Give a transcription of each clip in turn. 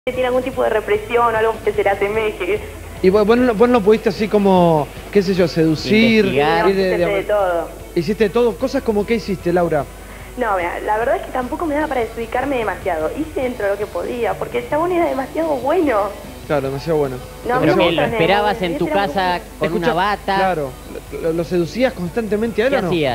tiene algún tipo de represión o algo que se le asemeje. Y vos no pudiste así como, qué sé yo, seducir, No, hiciste de todo. Hiciste de todo, cosas como ¿qué hiciste, Laura? No, mira, la verdad es que tampoco me daba para desubicarme demasiado. Hice dentro de lo que podía, porque el chabón era demasiado bueno. Claro, demasiado bueno. No, Pero me que lo esperabas en tu casa con una bata. Claro, ¿lo seducías constantemente a él ¿Qué o no? hacías?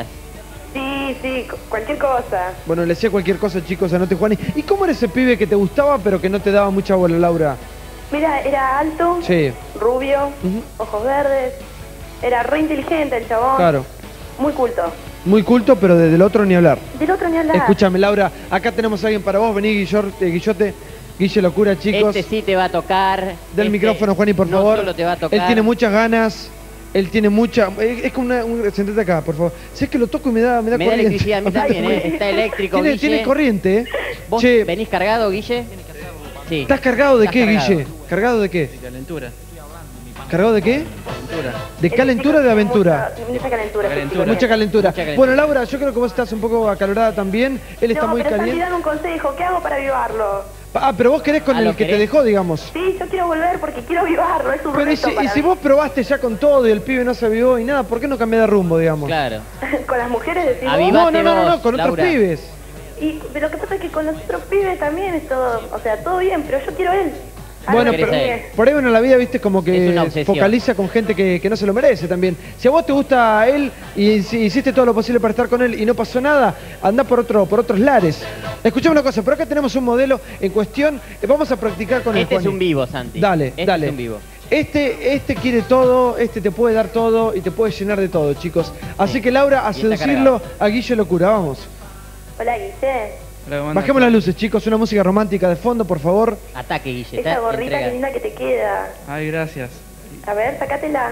Sí, cualquier cosa. Bueno, le decía cualquier cosa, chicos, anote Juani. ¿Y cómo era ese pibe que te gustaba pero que no te daba mucha bola, Laura? Mira, era alto, Sí. rubio, ojos verdes, era re inteligente el chabón. Claro. Muy culto. Muy culto, pero del otro ni hablar. Del otro ni hablar. Escúchame, Laura, acá tenemos a alguien para vos. Vení, Guillote. Guille Locura, chicos. Este sí te va a tocar. Del micrófono, Juani, por favor. No solo te va a tocar. Él tiene muchas ganas. Él tiene mucha... Es como sentate acá, por favor. Si es que lo toco y me da corriente. Me da electricidad a mí también, Está eléctrico, Guille. Tiene corriente, ¿Vos Che, venís cargado, Guille? Sí. ¿estás cargado de ¿Estás qué, cargado? Guille? ¿Cargado de qué? De calentura. ¿Cargado de qué? Calentura. ¿De calentura o de aventura? Mucha calentura. Calentura. Mucha calentura. Mucha calentura. Bueno, Laura, yo creo que vos estás un poco acalorada también. Él está No, muy pero Santi, caliente. dame un consejo. ¿Qué hago para avivarlo? Ah, pero vos querés con Ah, el ¿lo que te querés? dejó, digamos. Sí, yo quiero volver porque quiero avivarlo. Es un Pero reto para si mí. vos probaste ya con todo y el pibe no se avivó y nada, ¿por qué no cambiás de rumbo, digamos? Claro. Con las mujeres decimos. Avivate No, vos, con otros Laura. pibes. Pero lo que pasa es que con los otros pibes también es todo, o sea, todo bien, pero yo quiero él. Bueno, querés pero a él. por ahí uno en la vida, viste, como Es que una obsesión. focaliza con gente que no se lo merece también. Si a vos te gusta él y si hiciste todo lo posible para estar con él y no pasó nada, andá por otros lares. Escuchame una cosa, por acá tenemos un modelo en cuestión, vamos a practicar con el Este es Juani. un vivo, Santi. Dale, Este dale. es un vivo. Este quiere todo, este te puede dar todo y te puede llenar de todo, chicos. Así Sí. que Laura, a Y está seducirlo a Guille Locura, vamos. Hola, Guille. Hola, ¿cómo andas? Bajemos las luces, chicos, una música romántica de fondo, por favor. Ataque, Guille. Esa gorrita que linda que te queda. Ay, gracias. A ver, sacátela.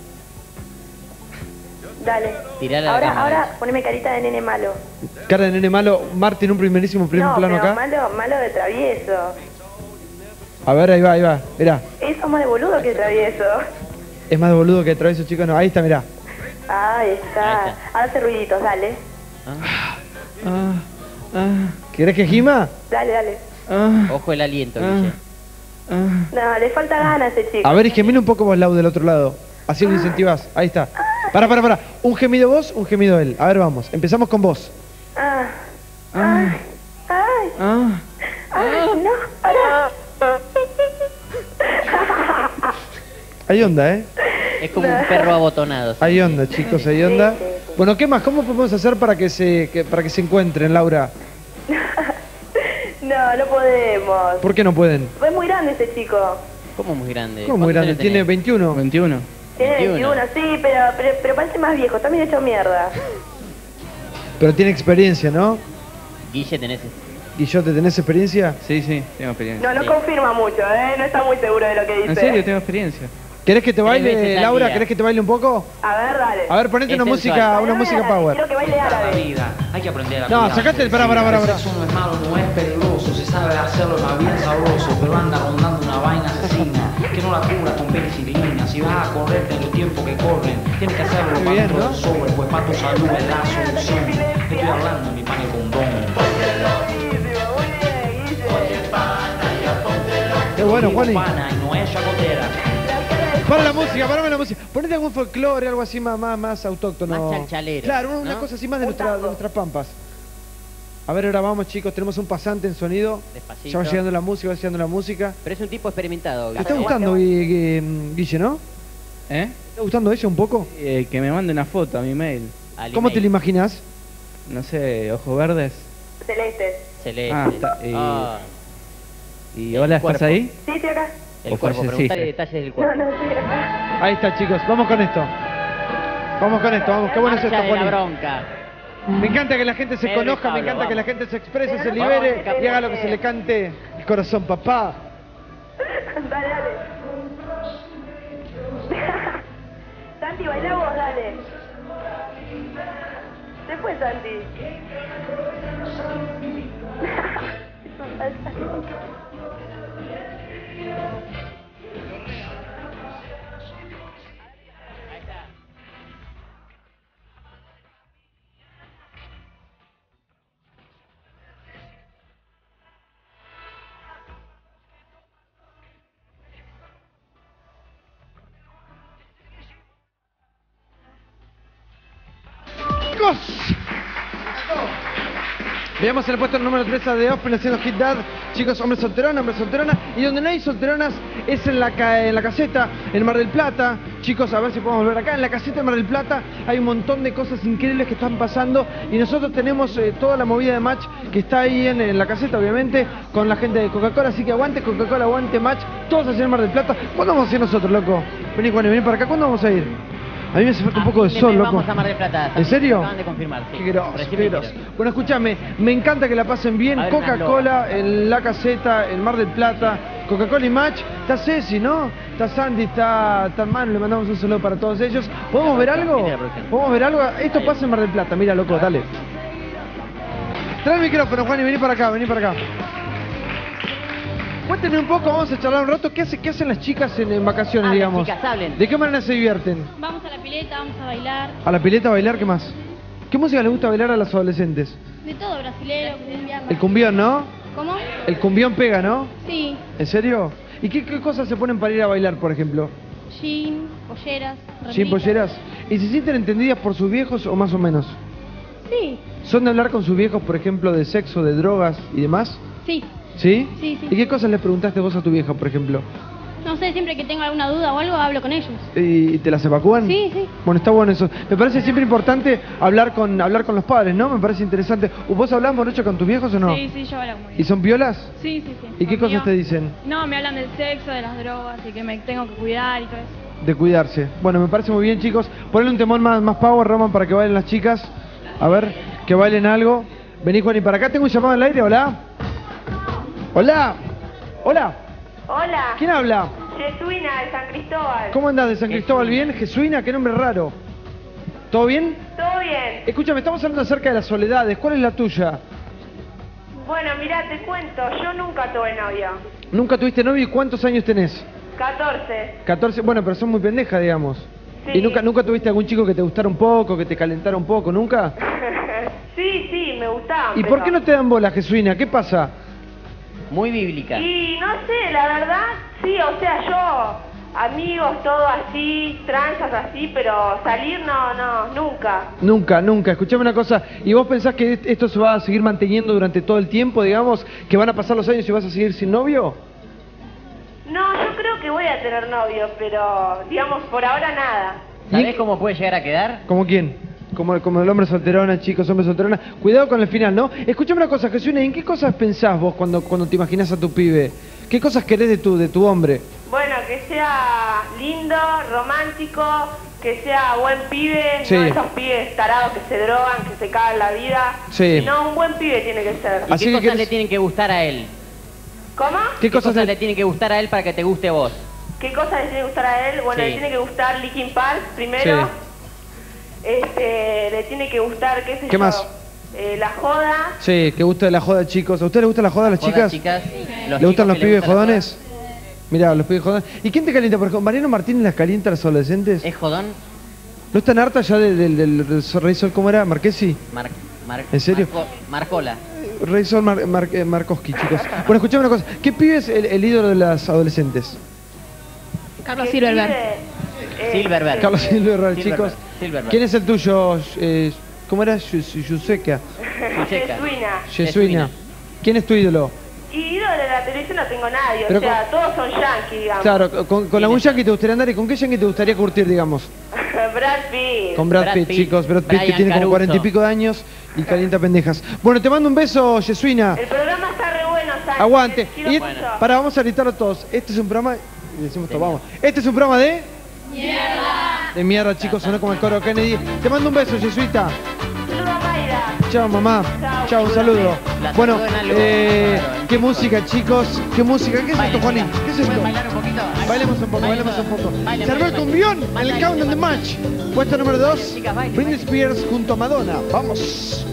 Dale. Tirala a la cámara. Ahora poneme carita de nene malo. Cara de nene malo, Martín, un primer No, plano pero acá. malo de travieso. A ver, ahí va, mirá. Eso es más de boludo que de travieso. Es más de boludo que de travieso, chicos, no, ahí está, mirá. Ahí Ahí está. está. Ahora hace ruiditos, dale. ¿Querés que gima? Dale. Ojo el aliento, Guille. No, le falta ganas a ese chico. A ver, gemile un poco vos, Lau, del otro lado. Así lo incentivás, ahí está. Para. Un gemido vos, un gemido él. A ver, vamos. Empezamos con vos. Ay, no, pará. Hay onda, ¿eh? Es como un perro abotonado. Hay onda, chicos, hay onda. Sí. Bueno, ¿qué más? ¿Cómo podemos hacer para que se encuentren, Laura? No podemos. ¿Por qué no pueden? Fue muy grande ese chico. ¿Cómo muy grande? ¿Cómo muy ¿Cuántos grande? años ¿Tiene tenés? 21? 21. Tiene 21. 21, sí, pero parece más viejo, también hecho mierda. Pero tiene experiencia, ¿no? Guille, tenés... Guillote, ¿tenés experiencia? Sí, tengo experiencia. No Sí. confirma mucho, no está muy seguro de lo que dice. En serio, tengo experiencia. ¿Querés que te baile, veces al Laura? día. ¿Querés que te baile un poco? A ver, dale. A ver, ponete Es una sensual. música, Dale, una música dale, power. Quiero que baile La árabe. vida, hay que aprender a No, cuidarse. sacate el... Pará. El sexo no es malo, no es peligroso, se sabe hacerlo más bien sabroso, pero anda rondando una vaina asesina que no la cura con penicilina. Si vas a correrte en los tiempos que corren, tienes que hacerlo Muy para bien, dentro ¿no? del sobre, pues para tu salud es la solución. Estoy hablando de mi pan y condón. Qué bueno, Juani. Pana y no es chacotera. Para la música, parame la música. Ponete algún folclore, algo así más autóctono. Más chalchalero, Claro, una ¿no? cosa así más de nuestras pampas. A ver, ahora vamos, chicos. Tenemos un pasante en sonido. Despacito. Ya va llegando la música, va llegando la música. Pero es un tipo experimentado, ¿Te Guille. está gustando, Guille, no? ¿Eh? ¿Te está gustando ella un poco? Que me mande una foto a mi mail. Al ¿Cómo te email. lo imaginas? No sé, ojos verdes. Celeste. Celeste. Ah, está, Ah, Y El hola, cuerpo. ¿estás ahí? Sí, estoy acá. el O cuerpo. falleciste. Preguntale detalles del No, cuerpo. estoy acá. Ahí está, chicos. Vamos con esto. Vamos. Qué bueno es Marcha esto, de la Juani. bronca. Me encanta que la gente se Pedro y conozca, me Pablo, encanta que la vamos. gente se exprese, se Vamos, libere vamos, y haga lo que se le cante el corazón, papá. Dale. Santi, baila vos, dale. Se fue Santi. ¡Vamos! Veamos el puesto número 3 a The Offspring haciendo Hit Dad. Chicos, hombre solterona. Y donde no hay solteronas es en la caseta, en Mar del Plata. Chicos, a ver si podemos volver acá. En la caseta de Mar del Plata hay un montón de cosas increíbles que están pasando. Y nosotros tenemos toda la movida de Match que está ahí en la caseta, obviamente, con la gente de Coca-Cola. Así que aguante Coca-Cola, aguante Match. Todos allá en Mar del Plata. ¿Cuándo vamos a ir nosotros, loco? Vení, Juan, vení para acá. ¿Cuándo vamos a ir? A mí me hace falta un poco de sol, loco. Vamos a Mar del Plata. ¿En serio? Acaban de confirmar, sí. Qué grosso, Recién qué me grosso. dijeron. Bueno, escúchame, me encanta que la pasen bien. A ver, unas Coca-Cola en la caseta, en Mar del Plata. Coca-Cola y Match. Está Ceci, ¿no? Está Sandy, está Manu. Le mandamos un saludo para todos ellos. ¿Podemos ver algo? Viene la producción. ¿Podemos ver algo? Esto pasa en Mar del Plata. Mira, loco, dale. Trae el micrófono, Juan, y vení para acá, vení para acá. Cuéntenme un poco, vamos a charlar un rato. ¿Qué hacen las chicas en vacaciones, Hablen, digamos? chicas, hablen. ¿De qué manera se divierten? Vamos a la pileta, vamos a bailar. ¿A la pileta a bailar? ¿Qué más? ¿Qué música les gusta bailar a los adolescentes? De todo, brasilero, cumbia. El cumbión, ¿no? ¿Cómo? El cumbión pega, ¿no? Sí. ¿En serio? ¿Y qué cosas se ponen para ir a bailar, por ejemplo? Jean, polleras, ¿Sin remeritas. polleras? ¿Y se sienten entendidas por sus viejos o más o menos? Sí, ¿Son de hablar con sus viejos, por ejemplo, de sexo, de drogas y demás? sí. ¿Sí? Sí, sí. ¿Y qué cosas les preguntaste vos a tu vieja, por ejemplo? No sé, siempre que tengo alguna duda o algo, hablo con ellos. ¿Y te las evacúan? Sí, sí. Bueno, está bueno eso. Me parece siempre importante hablar con los padres, ¿no? Me parece interesante. ¿Vos hablás, Morocho, con tus viejos o no? Sí, sí, yo hablo muy ¿Y bien. son piolas? Sí, sí, sí. ¿Y qué Conmigo. cosas te dicen? No, me hablan del sexo, de las drogas y que me tengo que cuidar y todo eso. De cuidarse. Bueno, me parece muy bien, chicos. Ponle un temón más power, Roman, para que bailen las chicas. A ver, que bailen algo. Vení, Juan, y para acá tengo un llamado al aire. Hola. Hola. Hola. Hola, ¿Quién habla? Jesuina de San Cristóbal. ¿Cómo andás de San Cristóbal? ¿Bien? Jesuina, qué nombre raro. ¿Todo bien? ¿Todo bien? Escúchame, estamos hablando acerca de las soledades. ¿Cuál es la tuya? Bueno, mirá, te cuento, yo nunca tuve novio. ¿Nunca tuviste novio y cuántos años tenés? 14. 14. Bueno, pero son muy pendejas, digamos. Sí. ¿Y nunca tuviste algún chico que te gustara un poco, que te calentara un poco? ¿Nunca? Sí, me gustaban. ¿Y por qué no te dan bola, Jesuina? ¿Qué pasa? Muy bíblica. Y no sé, la verdad, sí, o sea, yo, amigos, todo así, tranzas así, pero salir no, nunca. Nunca. Escuchame una cosa. ¿Y vos pensás que esto se va a seguir manteniendo durante todo el tiempo, digamos? ¿Que van a pasar los años y vas a seguir sin novio? No, yo creo que voy a tener novio, pero, digamos, por ahora nada. ¿Sabés cómo puede llegar a quedar? ¿Como quién? Como el hombre solterona, chicos, hombre solterona. Cuidado con el final, ¿no? Escúchame una cosa, Jesús, ¿en qué cosas pensás vos cuando te imaginás a tu pibe? ¿Qué cosas querés de tu hombre? Bueno, que sea lindo, romántico, que sea buen pibe, Sí. no esos pibes tarados que se drogan, que se cagan la vida. Sí. No, un buen pibe tiene que ser. ¿Y Así qué que cosas querés- le tienen que gustar a él? ¿Cómo? ¿Qué cosas le tienen que gustar a él para que te guste a vos? ¿Qué cosas le tiene que gustar a él? Bueno, Sí. le tiene que gustar Linkin Park primero. Le tiene que gustar, qué sé ¿Qué yo, más? La joda. Sí, que gusta de la joda, chicos. ¿A usted le gusta la joda a las Jodas, chicas? los ¿Le gustan chicos los que le pibes gusta la jodones? Mirá, los pibes jodones. ¿Y quién te calienta? Por ejemplo, ¿Mariano Martínez las calienta a los adolescentes? joda? ¿Es jodón? ¿No están hartas ya del Rey Sol? ¿Cómo era? ¿Marquesi? ¿En serio? Marcola. Rey Sol Markowski, chicos. Bueno, escuchame una cosa. ¿Qué pibe es el ídolo de las adolescentes? Carlos que Silverberg. vive, Silverberg. Carlos Silverberg, Silverberg, chicos. Silverberg. ¿Quién es el tuyo? ¿Cómo era? Yuseca. Yuseca. Jesuina. Jesuina. ¿Quién es tu ídolo? Y ídolo de la televisión no tengo nadie, Pero o sea, todos son yankees, digamos. Claro, con algún yankee te gustaría andar y con qué yankee te gustaría curtir, digamos. Brad Pitt. Con Brad Brad Pitt, Pitt, chicos. Brad Pitt que Brian tiene como Caruso. 40 y pico de años y calienta pendejas. Bueno, te mando un beso, Jesuina. El programa está re bueno, Sánchez. Aguante. Quiero Y mucho. para, vamos a gritarlo todos. Este es un programa. Y decimos todo, vamos. Este es un programa de. ¡Mierda! De mierda, chicos, sonó como el coro Kennedy. Te mando un beso, Jesuita. Saludos a Mayra. Chao, mamá. Chao. Chao, un saludo. La Bueno, saludó en algo, qué música, chicos. Qué música. ¿Qué es esto, Bailen, Juanín? chicas. ¿Qué es esto? ¿Pueden bailar un poquito? Bailemos un poco, Bailen bailemos un todos. poco. Bailen, Se armó el bailen, cumbión bailen. en el Bailen, Countdown de bailen. Match. Puesto número 2, chicas, bailen, Britney bailen. Spears junto a Madonna. Vamos.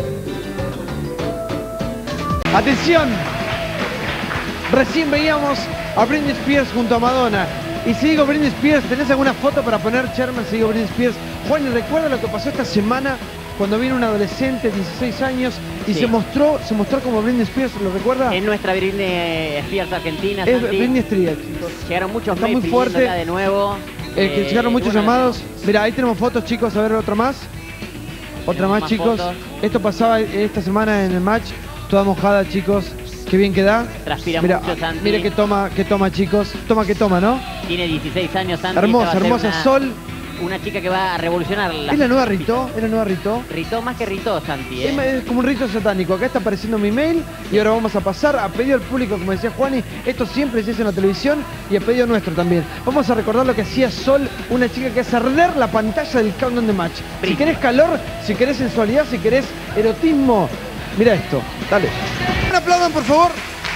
Atención. Recién veíamos a Britney Spears junto a Madonna. Y si digo Britney Spears, ¿tenés alguna foto para poner, Sherman? Si digo Britney Spears. Juan, ¿y recuerda lo que pasó esta semana cuando vino un adolescente, 16 años, y Sí. se mostró como Britney Spears? ¿Lo recuerda? Es nuestra Britney Spears argentina, Es Santi. Britney Spears, chicos. Llegaron muchos Está mails muy fuerte. pidiéndola de nuevo. Que llegaron muchos bueno, llamados. Mira, ahí tenemos fotos, chicos. A ver, otra más. Otra más, chicos. fotos. Esto pasaba esta semana en el match. Toda mojada, chicos. Qué bien que da. Transpira Mira, mucho, Santi. mire que toma, chicos. Toma que toma, ¿no? Tiene 16 años, Santi. Hermosa, Esta va a hermosa. ser Sol. Una chica que va a revolucionar la... ¿Es la nueva Rito? ¿Es la nueva Rito? Ritó más que Ritó, Santi, Es como un rito satánico. Acá está apareciendo mi mail y ahora vamos a pasar a pedido del público, como decía Juani. Esto siempre se hace en la televisión y a pedido nuestro también. Vamos a recordar lo que hacía Sol, una chica que hace arder la pantalla del Countdown de Match. Si querés calor, si querés sensualidad, si querés erotismo, mira esto. Dale. Un aplaudan, por favor.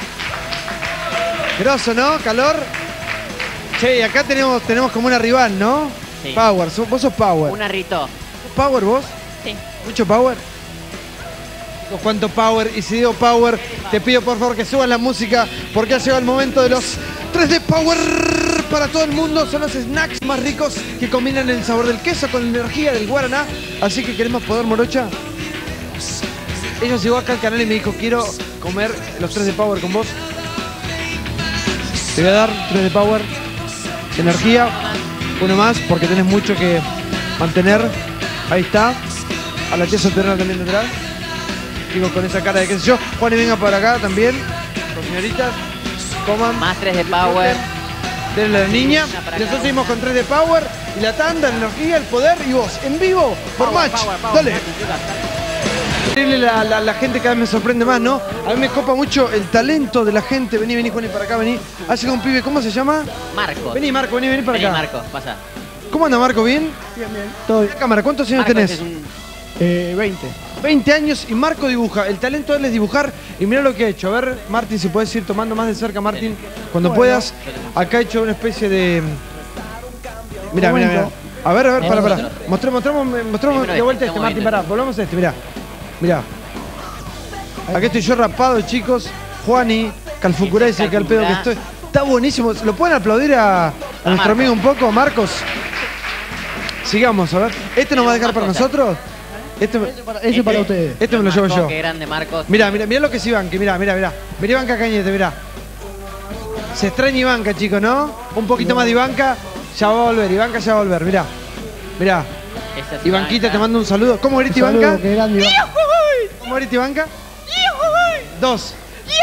Grosso, ¿no? Calor. Che, y acá tenemos como una rival, ¿no? Sí. Power, vos sos Power. Una Ritó. ¿Power vos? Sí. ¿Mucho power? ¿Cuánto power? Y si digo power, te pido por favor que suban la música porque ha llegado el momento de los 3D Power para todo el mundo. Son los snacks más ricos que combinan el sabor del queso con la energía del guaraná. Así que queremos poder, Morocha. Ella llegó acá al canal y me dijo, quiero comer los 3D Power con vos. Te voy a dar 3D Power. Energía. Uno más porque tenés mucho que mantener. Ahí está. A la tía solterona también detrás. Digo, con esa cara de qué sé yo. Juan, y venga para acá también. Con señoritas. Coman. Más 3 de Power. Denle a la niña. Una para Y nosotros cada seguimos con 3 de Power. Y la tanda, la energía, el poder y vos. En vivo. Por Power, Match. power, power, Dale. Santi, chicas. Increíble la gente, cada vez me sorprende más, ¿no? A mí me copa mucho el talento de la gente. Vení, Juan, y para acá, vení. Ha llegado un pibe, ¿cómo se llama? Marcos. Vení, Marco, vení para Vení, acá. Marcos, pasa. ¿Cómo anda, Marco? ¿Bien? Bien, bien. Todo bien. Cámara, ¿cuántos años Marcos tenés? es un... 20. 20 años y Marco dibuja. El talento de él es dibujar y mira lo que ha hecho. A ver, Martín, si puedes ir tomando más de cerca, Martín, cuando puedas. Acá ha hecho una especie de... Mira. A ver, para. Mostremos de vuelta este, Martín, pará. Volvamos a este, mirá. Aquí estoy yo rapado, chicos. Juani, Calfucurese, que al pedo que estoy. Está buenísimo. ¿Lo pueden aplaudir a nuestro amigo un poco, Marcos? Sigamos, a ver. ¿Este nos va a dejar para nosotros? Ese para ustedes. Este me lo llevo yo. Qué grande, Marcos. Mirá lo que es Ivanka, mirá. Mirá Ivanka Cañete, mirá. Se extraña Ivanka, chicos, ¿no? Un poquito más de Ivanka, ya va a volver. Ivanka ya va a volver, mirá. Esa es Ivanquita, Ivanka. te mando un saludo. ¿Cómo grita Ivanka? Qué grande, Iván. ¿Cómo grita Ivanka? 2.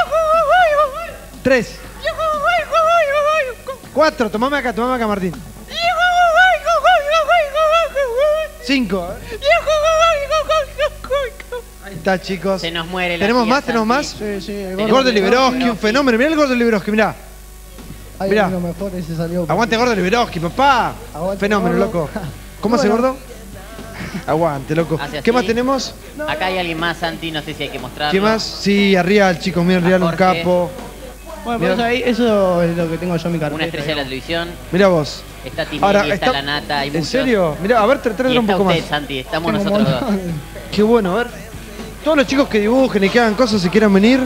3. 4. Tomame acá, Martín. 5. Ahí está, chicos. Se nos muere la ¿Tenemos tía más? ¿Tenemos más? Santi. Sí, El Gordo Liberoski, un fenómeno. Mirá el Gordo Liberoski, mirá. Ay, mirá. lo mejor ese salió. Aguante Gordo Liberoski, papá. Aguante, Fenómeno, Gordo. loco. ¿Cómo hace Bueno. Gordo? Aguante, loco. Hace así. ¿Qué más tenemos? Acá hay alguien más, Santi, no sé si hay que mostrarlo. ¿Qué más? Sí, Arrial, chicos, miren, Arrial, un Jorge. capo. Bueno, por eso es lo que tengo yo en mi carpeta. Una estrella de la televisión. Mirá vos. Está Tinelli, Ahora, está la Nata, hay ¿En muchos. serio? Mirá, a ver, Y tráelo un está poco usted, más. Santi, estamos Tengo nosotros un dos. montón. Qué bueno, a ver. Todos los chicos que dibujen y que hagan cosas y quieran venir.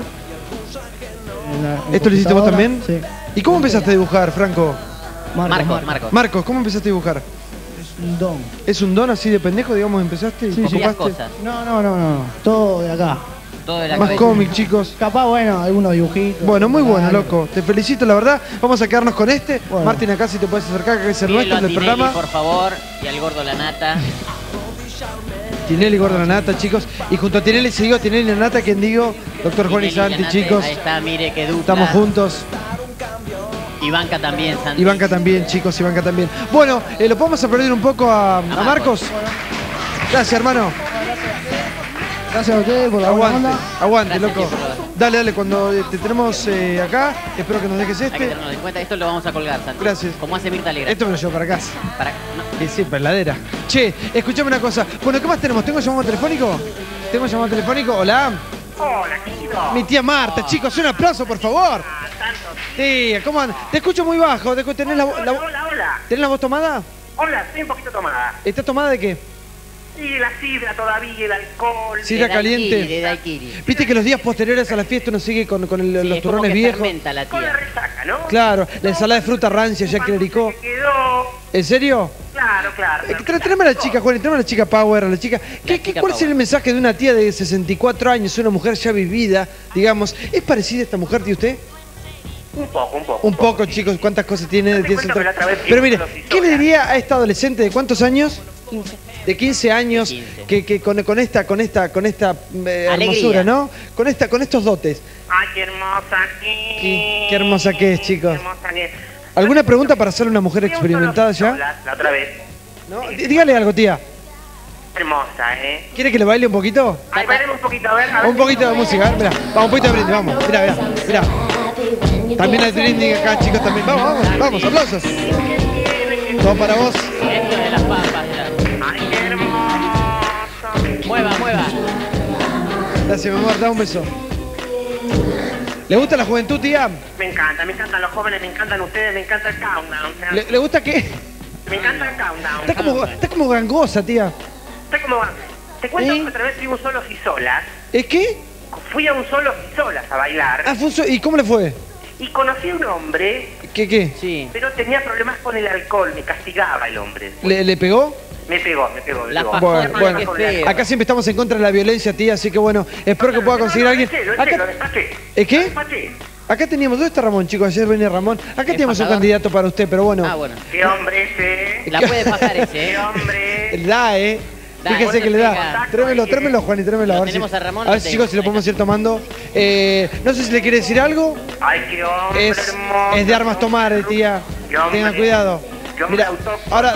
En ¿Esto lo hiciste vos computadora, también? Sí. ¿Y cómo empezaste a dibujar, Franco? Marcos. Marcos, ¿cómo empezaste a dibujar? Es un don. ¿Es un don así de pendejo, digamos, empezaste? y Sí, sí. Copias copaste? cosas. No. Todo de acá. Todo de la Más cabeza. cómic, chicos. Capaz, bueno, algunos dibujitos. Bueno, muy bueno, algo. loco. Te felicito, la verdad. Vamos a quedarnos con este. Bueno. Martín, acá si te puedes acercar, que es el Pídelo nuestro a del Tinelli, programa. por favor, y al gordo la Nata. Tinelli, Gordo la Nata, chicos. Y junto a Tinelli sigo Tinelli la Nata, quien digo, doctor Juan y Tinelli, Santi, Lanate, chicos. Ahí está, mire qué dupla. Estamos juntos. Ivanka también, Santi. Ivanka también, chicos, Ivanka también. Bueno, ¿lo podemos aplaudir un poco a Marcos? Gracias, hermano. Gracias a ustedes por la buena Aguante, onda. aguante, Gracias, loco. chicos. Dale, cuando te tenemos acá, espero que nos dejes Hay que este. tenernos en cuenta, esto lo vamos a colgar, Santi. Gracias. Como hace Mirta Legrand. Esto me lo llevo para casa. Para... no. Que siempre heladera. Che, escuchame una cosa. Bueno, ¿qué más tenemos? ¿Tengo llamado telefónico? ¿Tengo llamado telefónico? Hola. Hola, querido. Mi tía Marta, chicos, un aplauso, por favor. Tía, ¿cómo andas? Te escucho muy bajo. ¿Tenés la Hola. ¿Tenés la voz tomada? Hola, estoy un poquito tomada. ¿Estás tomada de qué? Y la sidra todavía, el alcohol. Sidra De caliente. daiquiri, de daiquiri. Viste que los días posteriores a la fiesta uno sigue con Sí, los es como turrones que viejos. fermenta la Con la tía. resaca, ¿no? Claro, la ensalada de fruta rancia ya clericó. Que quedó. ¿En serio? Claro. Tráeme a la chica, Juan, tráeme a la chica Power, a la chica. chica ¿Cuál Power. sería el mensaje de una tía de 64 años, una mujer ya vivida, digamos? ¿Es parecida a esta mujer, tío, usted? Un poco. Un poco, chicos, ¿cuántas cosas tiene? Date cuenta que la otra vez Pero que mire, los hizo ¿qué le ya. diría a esta adolescente de cuántos años? 15. de 15 años, De 15. que con esta hermosura, ¿no? Con estos dotes. Ay, qué hermosa que Qué hermosa que es, chicos. Qué hermosa que es. ¿Alguna pregunta para hacerle a una mujer Fui a un experimentada solo ya? solas La otra vez. ¿No? Dígale algo, tía. Hermosa, ¿Quiere que le baile un poquito? Ay, bailemos un poquito, a ver. A ver Un poquito de música, mirá. Vamos, un poquito de brindis, vamos. Mirá. También hay brindis acá, chicos, también. Vamos, aplausos. Todo para vos. Esto de las papas. Ay, qué hermosa. Mueva. Gracias, mi amor, da un beso. ¿Le gusta la juventud, tía? Me encantan los jóvenes, me encantan ustedes, me encanta el countdown. O sea, ¿Le gusta qué? me encanta el countdown. Está como gangosa, tía. Estoy como... Te cuento que otra vez fui a un solos y solas. ¿Es qué? Fui a un solos y solas a bailar. ¿Y cómo le fue? Y conocí a un hombre, ¿Qué? Sí. pero tenía problemas con el alcohol, me castigaba el hombre. ¿Le pegó? Me pegó. La pegó. pasó, Bueno, qué feo. acá siempre estamos en contra de la violencia, tía, así que bueno, espero que pueda conseguir a alguien. Lo despaché. ¿Es qué? Lo despaché. Acá teníamos, ¿dónde está Ramón, chicos? Ayer venía Ramón. Acá teníamos un pasador? candidato para usted, pero bueno. Ah, bueno. ¿Qué hombre ese? La puede pasar ese, ¿Qué hombre? Da, Da, Fíjese bueno, que le da. pega. Trémelo, Juan, y trémelo. Lo A ver tenemos a Ramón, a ver lo si, tengo. chicos, si lo podemos ir tomando. No sé si le quiere decir algo. Ay, qué hombre hermoso. Es de armas tomar, tía. Qué hombre. Tengan cuidado. Qué hombre Mira, autóctono, ahora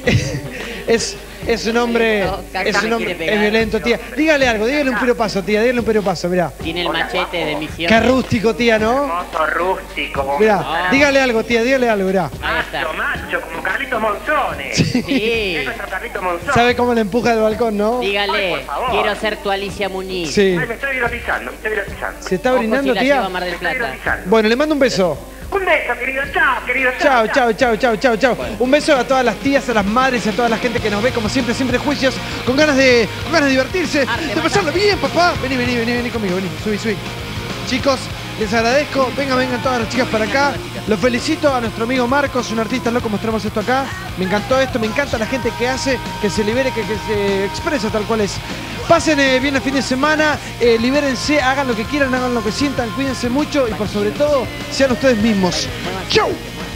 es un hombre, es violento, tía. Dígale algo, dígale un piropaso, tía, dígale un piropaso, mirá. Tiene el machete de misión. Qué rústico, tía, ¿no? Hermoso, rústico. Mirá, dígale algo, tía, dígale algo, mirá. Ahí está. Macho, como Carlitos Monzones. Sí. Es nuestro Carlitos Monzones. ¿Sabe cómo le empuja del balcón, no? Dígale, Ay, por favor. quiero ser tu Alicia Muñiz. Sí. Ay, me estoy viralizando. ¿Se está Ojo brindando, si la lleva a tía? Mar del Me estoy Plata. viralizando. Bueno, le mando un beso. Un beso, querido. Chao, querido. Chao. Un beso a todas las tías, a las madres, a toda la gente que nos ve, como siempre, juicios, con ganas de divertirse, de pasarlo bien, papá. Vení conmigo, vení, subí. Chicos, les agradezco, vengan todas las chicas para acá. Los felicito a nuestro amigo Marcos, un artista loco, mostramos esto acá. Me encantó esto, me encanta la gente que hace, que se libere, que se expresa tal cual es. Pasen bien el fin de semana, libérense, hagan lo que quieran, hagan lo que sientan, cuídense mucho y por sobre todo, sean ustedes mismos. ¡Chau!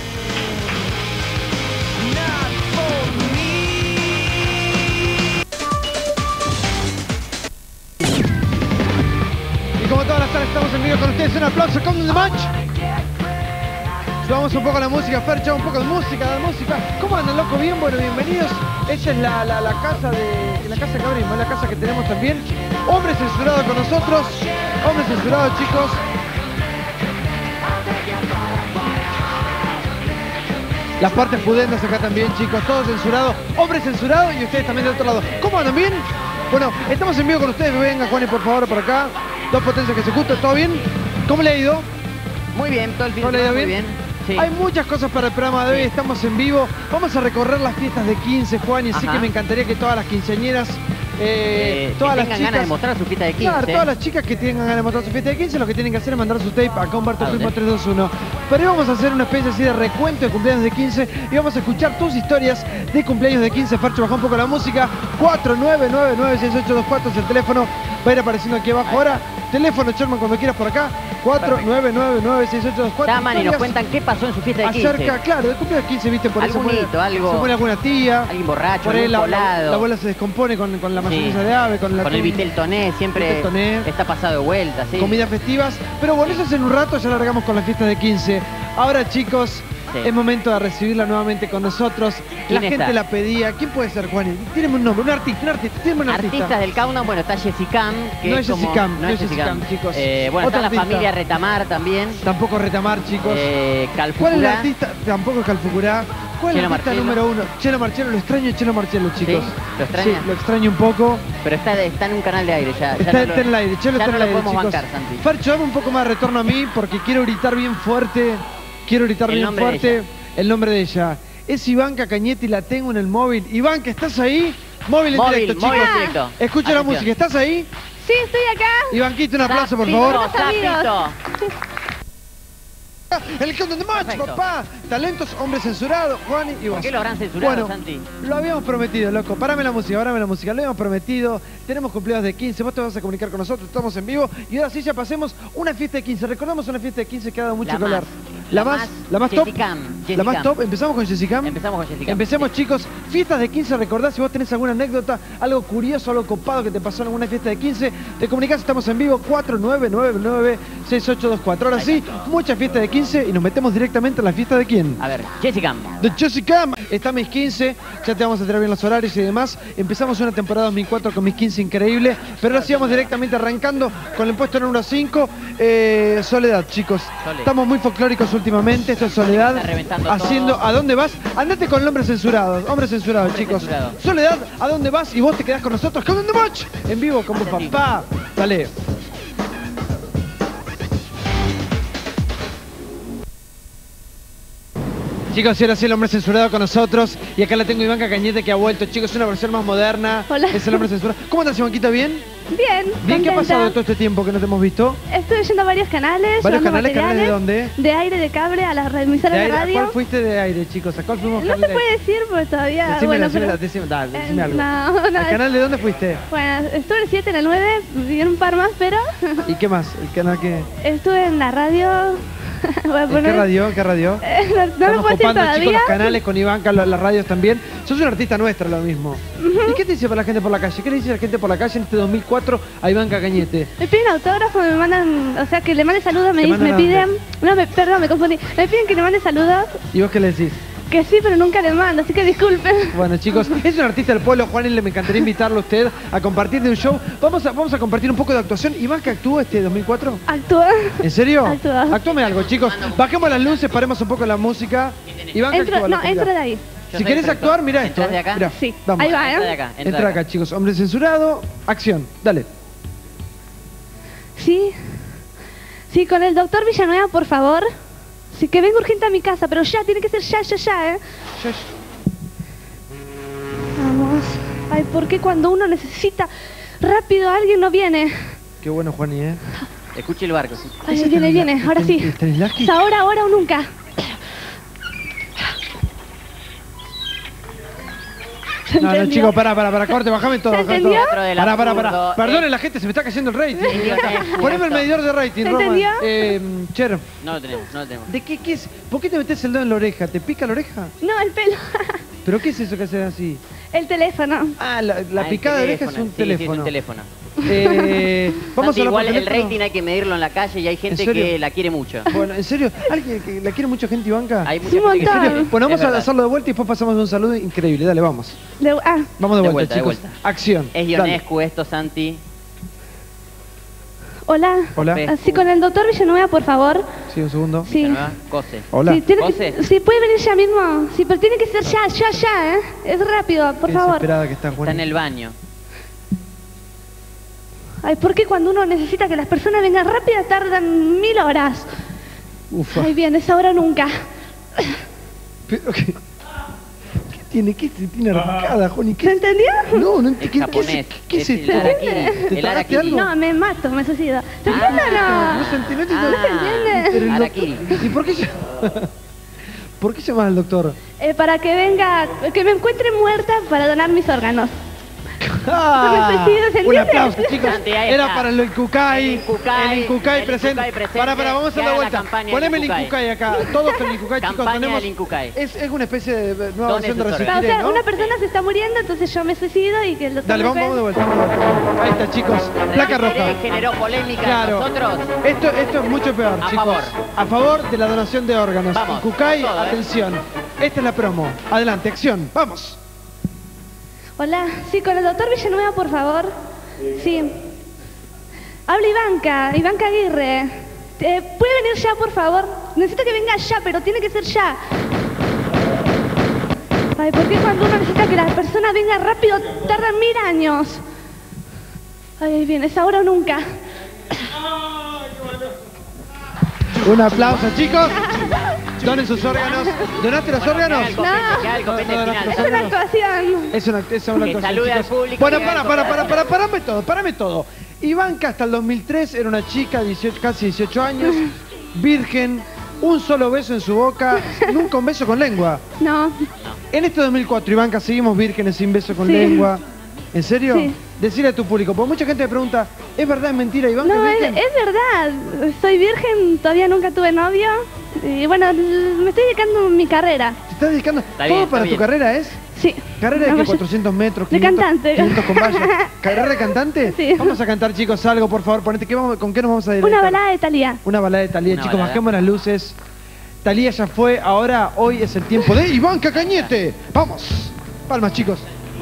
Y como todas las tardes estamos en vivo con ustedes, un aplauso, come the match. Subamos un poco la música, Fer, echamos un poco de música, ¿Cómo andan, loco? Bien, bueno, bienvenidos. Esta es la casa que abrimos, la casa que tenemos también. Hombre censurado con nosotros. Hombre censurado, chicos. Las partes pudendas acá también, chicos. Todo censurado. Hombre censurado y ustedes también del otro lado. ¿Cómo andan? ¿Bien? Bueno, estamos en vivo con ustedes. Venga, Juan, y por favor, por acá. Dos potencias que se juntan. ¿Todo bien? ¿Cómo le ha ido? Muy bien, todo el fin de ¿Cómo le ha semana ido muy bien. Sí. Hay muchas cosas para el programa de hoy, estamos en vivo. Vamos a recorrer las fiestas de 15, Juan, y así Ajá. que me encantaría que todas las quinceañeras, todas que las tengan chicas, ganas de mostrar su fiesta de 15. Claro, todas las chicas que tengan ganas de mostrar su fiesta de 15, lo que tienen que hacer es mandar su tape a Humberto ¿A dónde? Primo 321. Pero hoy vamos a hacer una especie así de recuento de cumpleaños de 15 y vamos a escuchar tus historias de cumpleaños de 15. Farcho, baja un poco la música. 49996824 es el teléfono. Va a ir apareciendo aquí abajo ahora. Teléfono, Sherman, cuando quieras por acá. 49996824. Llaman y nos cuentan qué pasó en su fiesta de 15. Acerca, claro, de cumpleaños 15, viste, por eso Algún hito, algo. se pone alguna tía. Alguien borracho, Por ahí algún la colado. abuela se descompone con la mayonesa Sí. de ave, con el vitel toné, siempre Vitel toné. está pasado de vuelta, sí. comidas festivas. Pero bueno, eso es en un rato, ya largamos con la fiesta de 15. Ahora, chicos, Sí. es momento de recibirla nuevamente con nosotros. La ¿Quién gente está? la pedía. ¿Quién puede ser, Juan? Tíreme un nombre, un artista, tíreme un artista. Artistas del countdown, bueno, está Jessicam, que No es es como... Jessicam, no es Jessicam, chicos. Bueno, Otro está la artista. familia Retamar también. Tampoco Retamar, chicos. Calfucurá. ¿Cuál es el artista? Tampoco es Calfucurá. ¿Cuál es el Chelo artista Marcello. número uno? Chelo Marcello, lo extraño Chelo Marcello, chicos. ¿Lo extraña? Sí, lo extraño un poco. Pero está en un canal de aire ya. Está no en el aire, Chelo ya está no en el lo aire, podemos chicos. bancar, Santi. Farcho, dame un poco más de retorno a mí porque quiero gritar bien fuerte. Quiero gritar El bien nombre de fuerte ella. el nombre de ella. Es Ivanka Cañetti, la tengo en el móvil. Ivanka, ¿estás ahí? Móvil en directo, chicos. móvil en directo. Escucha la Atención. música, ¿estás ahí? Sí, estoy acá. Ivanquita, un aplauso, por Sapito, favor. Sapito. El Countdown de Match, Perfecto. papá. Talentos, hombre censurado, Juan y vos. ¿Por qué lo habrán censurado, Bueno, Santi? lo habíamos prometido, loco. Párame la música, lo habíamos prometido. Tenemos cumpleaños de 15, vos te vas a comunicar con nosotros, estamos en vivo. Y ahora sí ya pasemos una fiesta de 15. Recordamos una fiesta de 15 que ha dado mucho La que hablar. más. La más top. Jessicam. La más top. ¿Empezamos con Jessica? Empezamos con Jessica. Empecemos, chicos. Fiestas de 15, recordá, si vos tenés alguna anécdota, algo curioso, algo copado que te pasó en alguna fiesta de 15, te comunicás, estamos en vivo, 4999-6824. Ahora sí, muchas fiestas de 15 y nos metemos directamente en la fiesta de quién. A ver, Jessica. De Jessica. Está Mis 15, ya te vamos a traer bien los horarios y demás. Empezamos una temporada 2004 con Mis 15 increíble, pero ahora sí vamos directamente arrancando con el puesto número 5, Soledad, chicos. Estamos muy folclóricos últimamente, esto es Soledad. Está reventando Haciendo, todo. ¿a dónde vas? Andate con el hombre censurado, chicos. censurado. Soledad, ¿a dónde vas? Y vos te quedás con nosotros, ¿con dónde vas? En vivo con vos, Hacia ti. papá. Dale. Chicos, y ahora sí el hombre censurado con nosotros. Y acá la tengo Ivanka Cañete que ha vuelto. Chicos, es una versión más moderna. Hola. Es el hombre censurado. ¿Cómo estás, Ivanquita? ¿Bien? Bien, ¿Bien? ¿Qué ha contenta. pasado todo este tiempo que no te hemos visto? Estuve yendo a varios canales. ¿Varios llevando canales? ¿Canales de materiales, dónde? De aire de cable a las emisoras de aire? ¿A radio. cuál fuiste de aire, chicos? ¿A cuál fuimos? No se puede decir porque todavía... Decime, bueno, decime, pero- decime, dale, Eh, decime algo. no, no, ¿Al canal de dónde fuiste? Bueno, estuve en el 7, en el 9, y en un par más, pero ¿Y qué más? ¿El canal qué? estuve en la radio. Voy a ¿En poner... qué radio? ¿Qué radio? No lo Estamos puedo decir copando, chicos, todavía. los canales con Ivanka, las radios también. Sos una artista nuestra, lo mismo. ¿Y qué te dice para la gente por la calle? ¿Qué le dice a la gente por la calle en este 2004 a Ivanka Cañete? Me piden autógrafo, me mandan, o sea, que le mande saludos, me, ¿Te mandan me a piden, dónde? perdón, me confundí, me piden que le mande saludos, ¿Y vos qué le decís? que sí, pero nunca le mando, así que disculpen. Bueno, chicos, es un artista del pueblo, Juan, me encantaría invitarlo a usted a compartir de un show. Vamos a compartir un poco de actuación. ¿Ivanka actuó este 2004? Actúa. ¿En serio? Actúa. Actuame algo, chicos. Bajemos las luces, paremos un poco la música. Ivanka Entro, actúa, no, loco, entro mirá. de ahí. Yo Si soy querés el actuar, mira esto. ¿Entrás de acá? Mirá, Sí, vamos. ahí va, Entra de ¿eh? acá. Entra acá, chicos. Hombre censurado, acción. Dale. Sí, sí, con el doctor Villanueva, por favor. Sí, que venga urgente a mi casa, pero ya, tiene que ser ya, ¿eh? Vamos. Ay, ¿por qué cuando uno necesita rápido a alguien no viene? Qué bueno, Juani, ¿eh? Escuche el barco. Sí. Ay, ¿Ese viene, Stanislavski? ahora sí. ¿Stanislavski? Es ahora o nunca. ¿Se No, no, entendió? chicos, pará, corte, bajame todo, ¿Se bajame entendió? todo. Otro del Pará. absurdo, Perdone, la gente, se me está cayendo el rating. Poneme el medidor de rating, ¿Se Roman. entendió? Cher, No lo tenemos, no lo tenemos. ¿de qué es? ¿Por qué te metes el dedo en la oreja? ¿Te pica la oreja? No, el pelo. ¿Pero qué es eso que haces así? El teléfono. Ah, la Ah, el picada de oreja es teléfono. un Sí, teléfono. Sí, es un teléfono. Vamos Santi, a hablar igual por el teléfono. rating hay que medirlo en la calle y hay gente serio? que la quiere mucho. Bueno, ¿en serio? ¿Alguien que la quiere mucha gente, Ivanka? Hay Sí, mucha gente que un montón. ¿En serio? Bueno, vamos Es a verdad. hacerlo de vuelta y después pasamos un saludo increíble. Dale, vamos. Vamos de vuelta, De chicos. vuelta. Acción. Es Dale. Ionescu esto, Santi. Hola. Hola. Así con el doctor Villanueva, por favor. Sí, un segundo. Sí. ¿verdad? Cose. Hola. Sí, tiene ¿Cose? que, sí, puede venir ya mismo. Sí, pero tiene que ser ya, ¿eh? Es rápido, por Qué favor. desesperada que está, Está Juan. en el baño. Ay, ¿por qué cuando uno necesita que las personas vengan rápido tardan 1000 horas? Ufa. Ay, bien, es ahora o nunca. Pero, ¿qué tiene? ¿Qué se tiene arrancada, Juan? ¿Se entendió? No, no Es ¿qué japonés. ¿Qué Es es el esto? harakiri. ¿Te El tragaste harakiri. algo? No, me mato, me suicido. ¿Se entiende o No no? se entiende, no Ah, ¿No se entiende? Pero el harakiri. doctor- ¿Y por qué ¿Por qué llamas al doctor? Para que venga, que me encuentre muerta para donar mis órganos. Ah, me suicido, ¿se un entiende? aplauso, chicos. Santi, ahí Era está. para el Incucay. El Incucay, El Incucay el presente. Incucay presente. Para, vamos a Que dar la haga la vuelta. campaña Poneme el del Incucay acá. Todos con el Incucay, chicos. Campaña Tenemos. del Incucay. Es una especie de nueva Dones versión de sus resistir, O sea, ¿no? una persona se está muriendo, entonces yo me suicido y que el doctor Dale, me vamos de ve. vuelta. Vamos de vuelta. Ahí está, chicos. Placa roja. Generó polémica. Claro. Nosotros. Esto es mucho peor, A chicos. favor. A favor de la donación de órganos. Vamos, Incucay, con todo, atención. Esta es la promo. Adelante, acción. Vamos. Hola, sí, con el doctor Villanueva, por favor. Sí. Habla Ivanka Aguirre. ¿Puede venir ya, por favor? Necesito que venga ya, pero tiene que ser ya. Ay, ¿por qué cuando uno necesita que la persona venga rápido tardan 1000 años? Ay, bien, es ahora o nunca. Un aplauso, chicos. Donen sus órganos. ¿Donaste los órganos? Que haga el copete No, no, no, final. no, Es una actuación. Es una Que salude al público. Bueno, y haga el copete. parame todo. Ivanka hasta el 2003 era una chica, casi 18 años, virgen, un solo beso en su boca, nunca un beso con lengua. No, En este 2004, Ivanka, seguimos vírgenes sin beso con Sí. lengua. ¿En serio? Sí. Decirle a tu público, porque mucha gente me pregunta, ¿es verdad, es mentira, Ivanka? no, es es virgen? verdad. Soy virgen, todavía nunca tuve novio. Y bueno, me estoy dedicando a mi carrera. ¿Te estás dedicando? Está ¿Todo bien, para está tu bien. carrera es? Sí. ¿Carrera de No, qué? yo- 400 metros, de 500, cantante. 500 con valla. ¿Carrera de cantante? Sí. Vamos a cantar, chicos, algo, por favor. Ponete, ¿con qué nos vamos a dedicar? Una balada de Thalía. Una balada de Thalía, Una chicos, balada. bajemos las luces. Thalía ya fue, ahora, hoy es el tiempo de Ivanka Cañete. ¡Vamos! Palmas, chicos.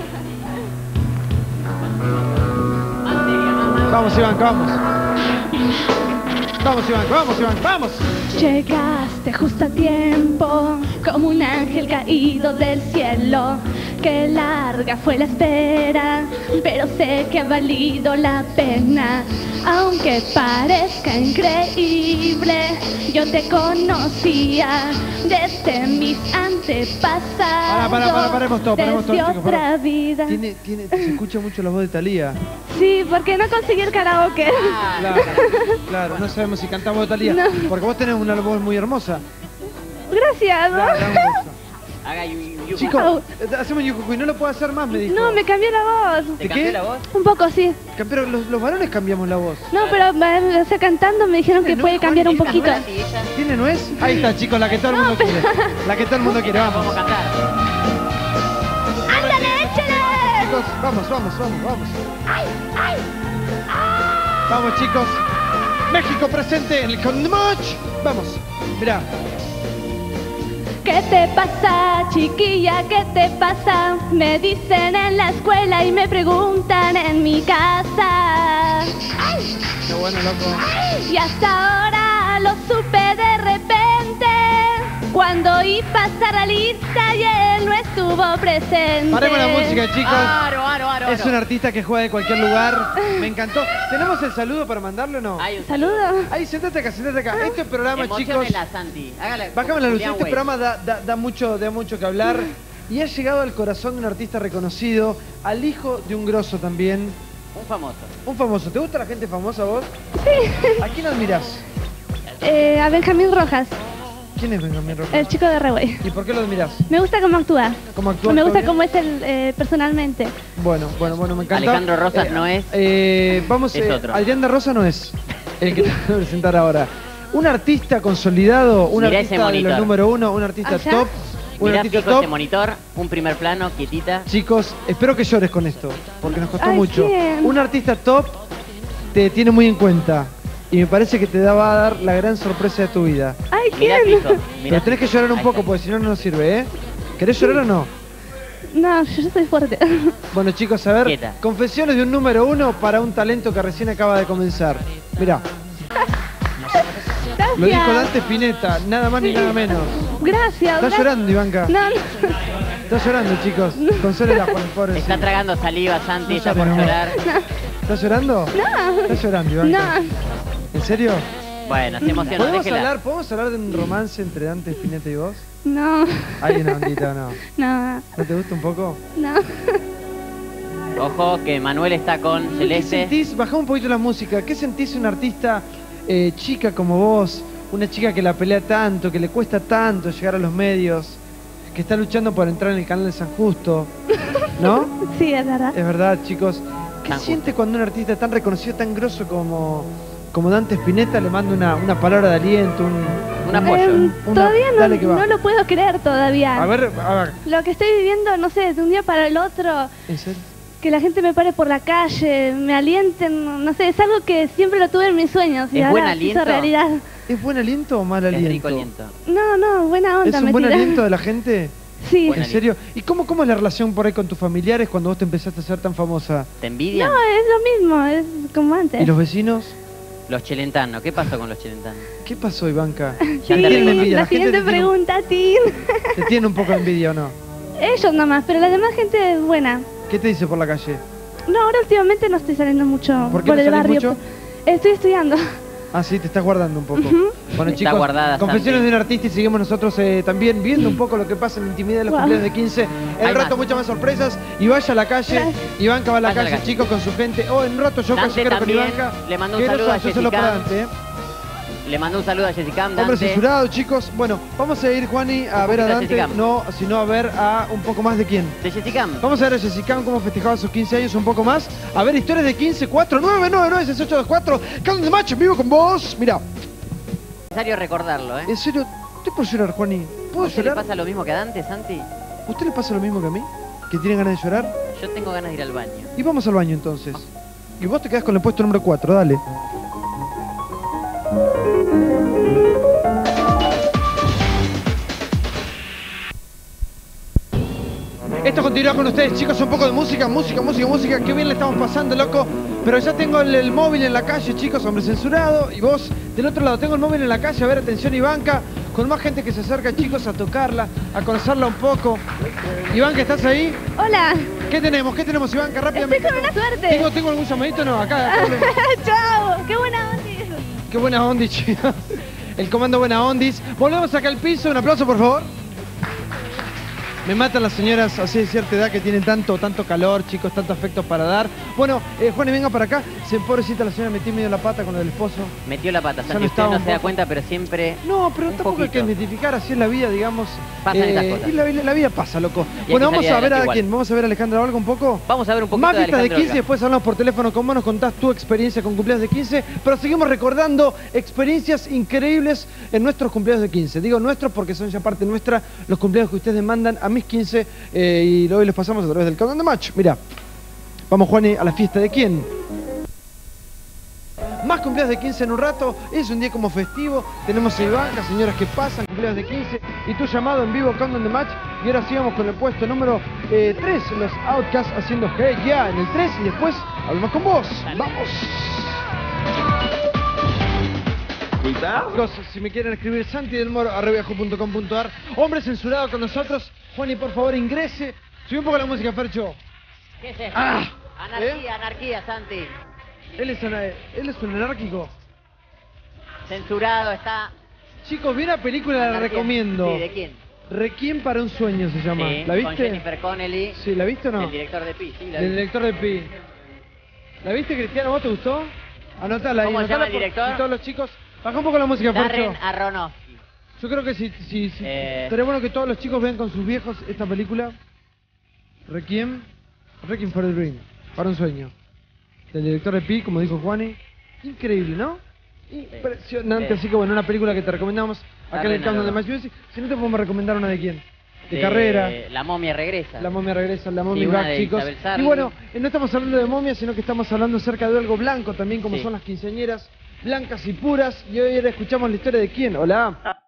Vamos, Ivanka, vamos. Vamos, Ivanka, vamos, Ivanka, vamos. Llegaste justo a tiempo, como un ángel caído del cielo. Qué larga fue la espera, pero sé que ha valido la pena. Aunque parezca increíble, yo te conocía desde mis antepasados. paremos todo, desde chicos. otra pará. vida. Se escucha mucho la voz de Thalía. Sí, porque no conseguí el karaoke. Claro, claro, no sabemos si cantamos de Thalía. No. Porque vos tenés una voz muy hermosa. Gracias. Dame un beso. Haga yuyu. Chicos, hacemos yucucuy, no lo puedo hacer más, me dijo. No, me cambió la voz. ¿Te ¿de cambió qué? la voz? Un poco, sí. Pero los varones cambiamos la voz. No, pero o sea, cantando me dijeron que puede cambiar un poquito. Sí, ella. ¿Tiene nuez? Ahí está, chicos, la que todo el mundo quiere. La que todo el mundo quiere, No, vamos. vamos a cantar. ¡Ándale, échale! Chicos, vamos. Vamos, chicos. México presente en el Condemach. Vamos, mirá. ¿Qué te pasa, chiquilla? ¿Qué te pasa? Me dicen en la escuela y me preguntan en mi casa. Qué bueno, loco. Y hasta ahora lo supe de repente, cuando iba a pasar la lista y él no estuvo presente. Paremos la música, chicos. Aro. Es un artista que juega de cualquier lugar. Me encantó. ¿Tenemos el saludo para mandarle o no? Hay un Saludo. Ahí, sentate acá. Este programa, chicos. Emociónela, Santi. Hágala. Bajame la luz. Julián Este Wey. programa da mucho que hablar. Y ha llegado al corazón de un artista reconocido, al hijo de un grosso también. Un famoso. Un famoso. ¿Te gusta la gente famosa vos? Sí. ¿A quién admirás? A Benjamín Rojas, ¿Quién es Benjamín Rojas? el chico de Rewey. ¿Y por qué lo admirás? Me gusta cómo actúa. ¿Cómo actúa? Me ¿Todo gusta bien? cómo es él personalmente. Bueno, me encanta. Alejandro Rosas no es. Vamos, Es otro. Adrián de Rosa no es el que te voy a presentar ahora. Un artista consolidado, un Mirá ese artista de los monitor. número uno, un artista ¿Allá? top. Un Mirá artista fijo top. ese monitor, un primer plano, quietita. Chicos, espero que llores con esto, porque nos costó Ay, mucho. ¿quién? Un artista top te tiene muy en cuenta. Y me parece que te va a dar la gran sorpresa de tu vida. Ay, Mirá ¿quién? fijo. Pero tenés que llorar un Ahí poco, está. porque si no, no nos sirve, ¿eh? ¿Querés llorar o no? No, yo soy fuerte. Bueno, chicos, a ver, Quieta. confesiones de un número uno para un talento que recién acaba de comenzar. Mirá, Gracias. lo dijo Dante Spinetta, nada más ni nada menos. Gracias. ¿Estás llorando, Ivanka? No, no. ¿Estás llorando, chicos? Consólela, por favor. Está tragando saliva, Santi, No está por llores, amor. llorar. ¿Estás llorando? No. ¿Estás llorando, Ivanka? No. ¿En serio? Bueno, se emociona, déjela. ¿Podemos hablar de un romance entre Dante Spinetta y vos? No. ¿Hay una ondita o no? No. ¿No te gusta un poco? No. Ojo que Manuel está con ¿Qué Celeste. sentís? Bajá un poquito la música. ¿Qué sentís un artista chica como vos? Una chica que la pelea tanto, que le cuesta tanto llegar a los medios, que está luchando por entrar en el canal de San Justo, ¿no? Sí, es verdad. Es verdad, chicos. ¿Qué San siente cuando un artista tan reconocido, tan grosso como Dante Spinetta le manda una palabra de aliento, Un apoyo. Todavía Dale que va. no lo puedo creer todavía. A ver, Lo que estoy viviendo, no sé, de un día para el otro, ¿en serio? que la gente me pare por la calle, me alienten, no sé, es algo que siempre lo tuve en mis sueños y ¿Es ahora buen se hizo aliento? realidad. ¿Es buen aliento o mal Es aliento? rico aliento. No, buena onda. ¿Es un me buen tiré. aliento de la gente? Sí. Buen ¿En serio? ¿Y cómo es la relación por ahí con tus familiares cuando vos te empezaste a ser tan famosa? ¿Te envidian? No, es lo mismo, es como antes. ¿Y los vecinos? Los chelentanos, ¿qué pasó con los chelentanos? ¿Qué pasó, Ivanka? Ya Sí, te tienen recuerdo. envidia, la la gente siguiente te tiene- pregunta, Tim. ¿Te tiene un poco de envidia o no? Ellos nomás, pero la demás gente es buena. ¿Qué te dice por la calle? No, ahora últimamente no estoy saliendo mucho ¿Por qué por no el salís barrio. mucho? Estoy estudiando. Ah, sí, te estás guardando un poco. Bueno, Está chicos, guardada, confesiones Santi. de un artista y seguimos nosotros también viendo un poco lo que pasa en la intimidad de los Wow. cumpleaños de 15. En Hay el rato más. muchas más sorpresas. Y vaya a la calle. Gracias. Ivanka va a la Vaya a la calle, calle. chicos, con su gente. O en un rato yo Dante callejero con también. Ivanka. Le mando un Que saludo a eso solo Jessica. para Dante, Le mandó un saludo a Jessica Hombre Dante. censurado, chicos. Bueno, vamos a ir, Juani, a ver a poquito a Dante. Jessica. No, sino a ver a un poco más de quién. De Jessica. Vamos a ver a Jessica cómo festejaba sus 15 años un poco más. A ver, historias de 15, 4, 9, 9, 9, 68, 24. Calendar de Match en vivo con vos. Mira, Es necesario recordarlo, ¿eh? en serio, Estoy por llorar, Juani. ¿Puedo ¿A usted le llorar? pasa lo mismo que a Dante, Santi? ¿A usted le pasa lo mismo que a mí? ¿Que tienen ganas de llorar? Yo tengo ganas de ir al baño. Y vamos al baño entonces. Y vos te quedás con el puesto número 4, dale. Esto continúa con ustedes, chicos, un poco de música. Qué bien le estamos pasando, loco. Pero ya tengo el móvil en la calle, chicos, hombre censurado. Y vos, del otro lado, tengo el móvil en la calle. A ver, atención, Ivanka. Con más gente que se acerca, chicos, a tocarla, a conocerla un poco. Ivanka, ¿estás ahí? Hola. ¿Qué tenemos, Ivanka? Rápidamente. Estoy con una suerte. ¿Tengo algún llamadito? No, acá. Chao. Qué buena onda. Qué buena ondis, chicos. El comando buena ondis. Volvemos acá al piso. Un aplauso, por favor. Me matan las señoras así de cierta edad que tienen tanto calor, chicos, tanto afecto para dar. Bueno, Juan, venga para acá. Pobrecita la señora metió medio la pata con el esposo. Metió la pata, Ya Santi. no Usted no estaba se da un cuenta, pero siempre. No, pero un tampoco hay que poquito. identificar, así es la vida, digamos. Pasan estas cosas. Y la vida pasa, loco. Y Bueno, hay que vamos salir a ver a adelante quién. igual. Vamos a ver a Alejandra Valga un poco. Vamos a ver un poquito Más de vistas de Alejandro 15, Valga. después hablamos por teléfono con vos, nos contás tu experiencia con cumpleaños de 15, pero seguimos recordando experiencias increíbles en nuestros cumpleaños de 15. Digo nuestros porque son ya parte nuestra los cumpleaños que ustedes mandan a mis 15 y hoy les pasamos a través del Countdown de Match. Mira, vamos, Juani, a la fiesta de quién. Más cumpleaños de 15 en un rato, es un día como festivo, tenemos a Ivanka, señoras que pasan, cumpleaños de 15, y tu llamado en vivo, Countdown de Match, y ahora sigamos con el puesto número 3, los Outcasts haciendo Hey Ya en el 3, y después hablamos con vos. ¡Vamos! Chicos, si me quieren escribir, santidelmoro@yahoo.com.ar. Hombre censurado con nosotros. Juani, por favor, ingrese. Subí un poco la música, Fercho. ¿Qué es esto? Ah, Anarquía, Santi. él es un anárquico. Censurado está. Chicos, vi una película, la Anarquía. recomiendo. Sí, ¿de quién? Requiem para un sueño se llama. Sí, ¿La con viste? Jennifer Connelly. Sí, ¿la viste o no? El director de Pi, sí, la Del vi. director de Pi. ¿La viste, Cristiano? ¿Vos te gustó? Anotala ahí. ¿Cómo se llama anotala el director? Y todos los chicos. Baja un poco la música, Fercho. Darren Aronofsky. Yo creo que sí. Sería bueno que todos los chicos vean con sus viejos esta película. Requiem for a Dream. Para un sueño. Del director de Pi, como dijo Juani. Increíble, ¿no? Impresionante. Sí. Así que bueno, una película que te recomendamos acá en el Darren Countdown de Match Aronofsky. Music. Si no te podemos recomendar una de quién. De carrera. La momia regresa. La momia regresa, la momia Sí, una back, de chicos. Isabel Y Sarli. bueno, no estamos hablando de momia, sino que estamos hablando acerca de algo blanco también, como Sí. son las quinceañeras blancas y puras. Y hoy escuchamos la historia de quién. Hola.